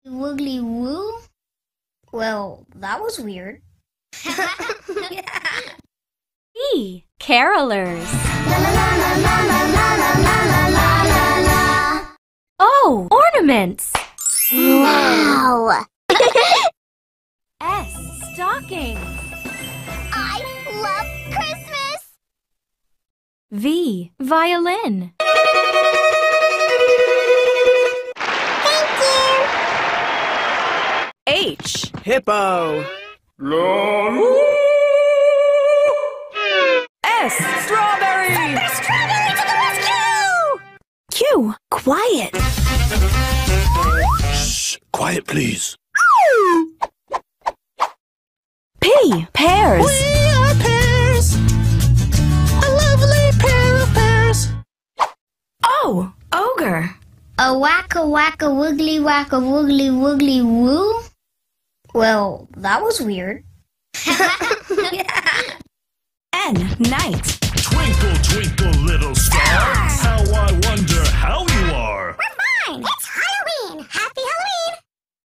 Wiggly woo? Well, that was weird. B. Carolers. La la la la la la la la la la la. O. Ornaments. Wow! S. Stockings. I love Christmas! V. Violin. Thank you! H. Hippo. S. Strawberry. Strawberry to the rescue! Q. Quiet. Shh! Quiet, please. P. Pears. We are pears. A lovely pair of pears. O. Ogre. A whack-a wiggly woogly woo? Well, that was weird. N. Night. Twinkle, twinkle, little star. How I wonder